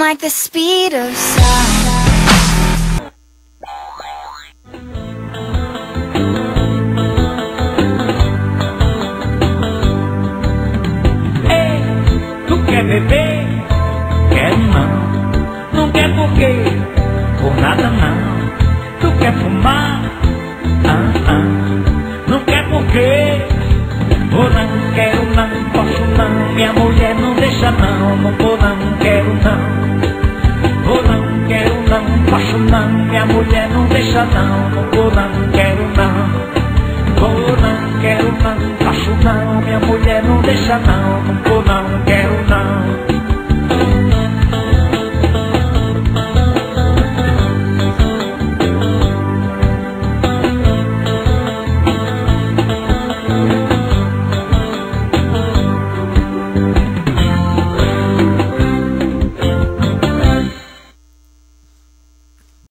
like the speed of sound. Ei, tu quer beber? Quero não. Não quer por quê? Por nada não. Tu quer fumar? Não quer por quê? Vou não, quero não, posso não. Minha mulher não deixa não. Não vou não, quero não. Vou não, quero não, posso não. Minha mulher não deixa não. Não vou não, quero não. Vou não, quero não, posso não. Minha mulher não deixa não. Não vou